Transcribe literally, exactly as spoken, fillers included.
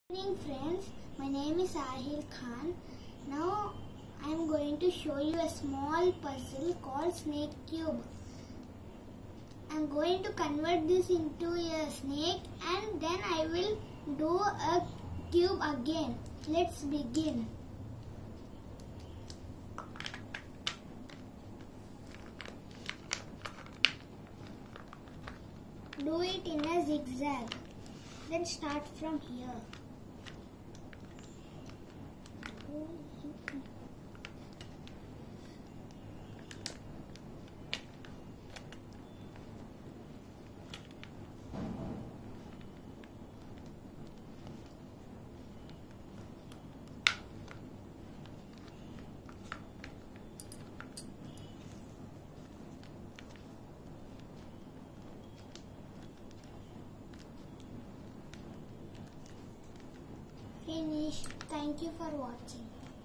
Good evening friends, my name is Aahil Khan. Now I am going to show you a small puzzle called snake cube. I am going to convert this into a snake and then I will do a cube again. Let's begin. Do it in a zigzag. Then start from here. Finish. Thank you for watching.